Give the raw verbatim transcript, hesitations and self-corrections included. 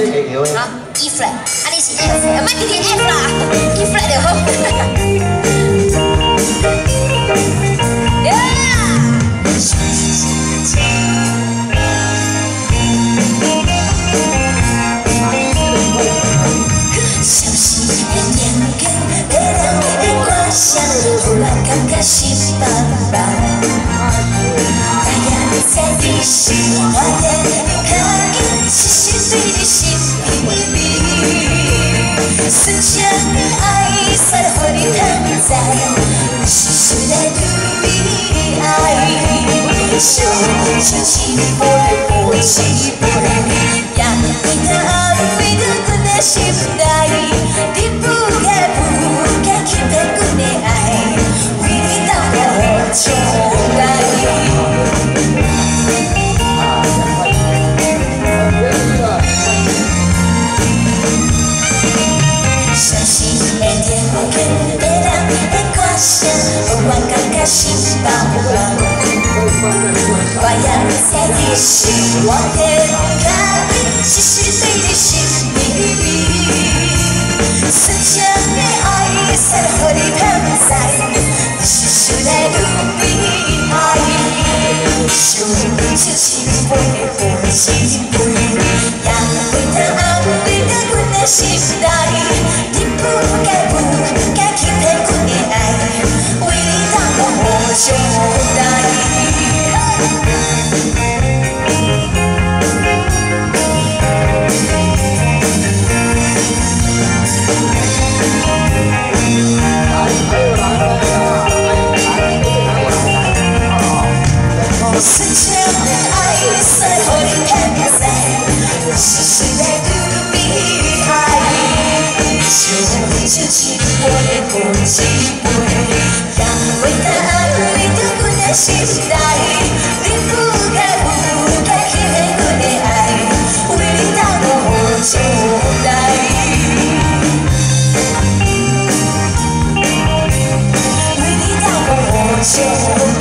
这会摇的。 好 ，E flat， 啊你是 F， 啊莫直直 F 啦 ，E flat 就好。感觉心烦烦，大家在你心我的看见，是是对你心里面，深情的爱，散花的躺在，是是来对爱，手轻轻拨拨起拨呀，你的爱，你的困难心内，你不该不该去陪我的爱。就来，相信每天我跟别人的歌声，我感觉心饱满。我要在你是我的家，是是对你心里，深情的爱，散花的躺在。是谁来路边爱？手轻轻拨拨起拨，让为他安慰的阮的心内，你不该不该去骗阮的爱，为你打我无上来。深情的爱，散花的躺在，是谁来对比爱？手轻轻拨拨起拨，让为他安慰的阮的心内，你不该不该去骗阮的爱，为你打我无上来，为你打我无上来。